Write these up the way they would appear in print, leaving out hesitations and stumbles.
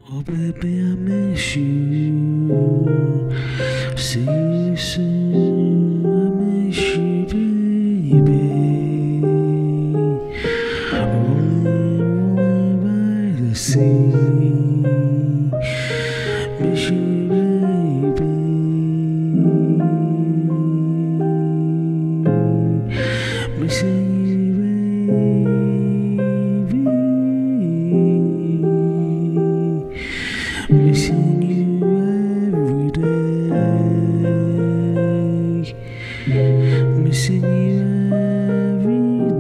Oh baby, I miss you. See you soon. I miss you, baby. Rolling by the sea. Miss you, baby. Missing missing you every day, missing you every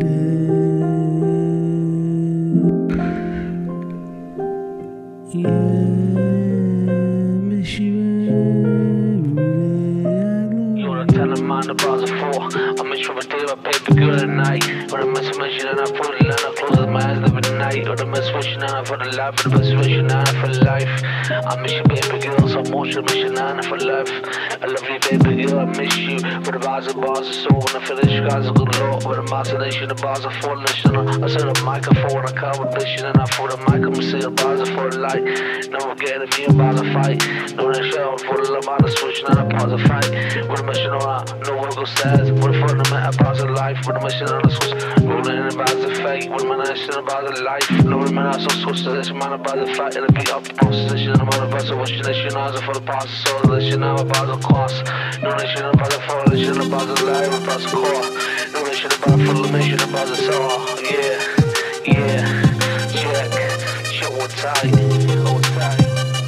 day. Yeah, miss you every day. You're telling mine the bars are full. I miss you every day, my baby girl at night. When I miss you, and I put it and I close my eyes every night. Or the miss wishing on for the life, or the miss wishing on for life. I miss you, baby girl, so much. I miss you on for life. I love you, baby girl, I miss you. With the bars are so when I finish, guys are good luck. With the imagination, the bars are full. Listen, I said the microphone, I can't audition, and I for the mic, I'm see the bars are full light. No one getting me about a fight. No one show for the lamb, I'm switching on a pause of fight. With a mission on, no one goes stairs. With a fundamental bars of life. With a mission on the switch, rolling in the bars of fate. With a mission about the life. No one man, I so switch to this man about the fight. And a beat up the position, I'm on the bus of wishing this, you know, for the past. So listen, I'm about the cost. No nation about the fall, listen about the life, about the core. No nation about full mission about the soul. Yeah, check what tight, hold tight.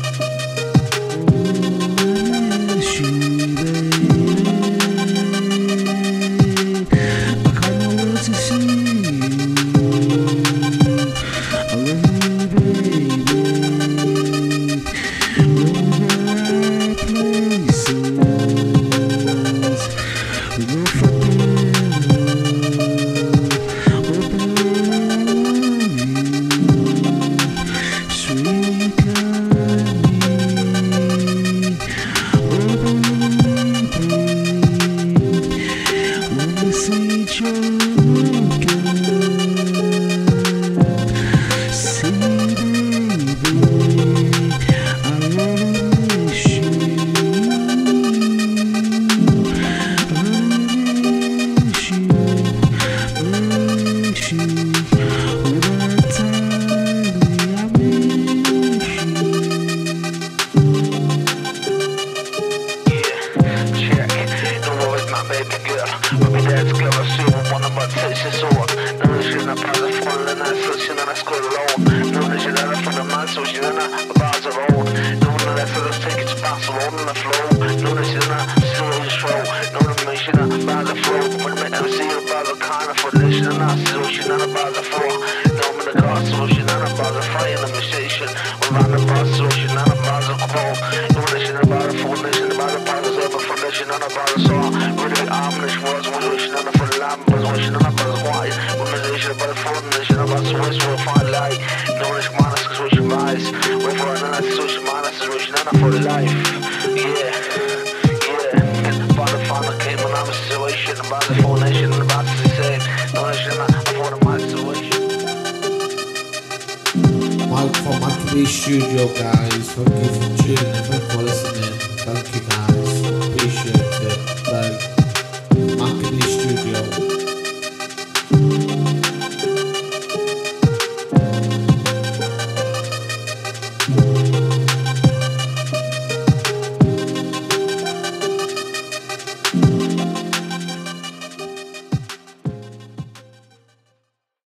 Studio guys, thank you for tuning in, thank you for listening, thank you guys, appreciate it, like, Macadee Studio.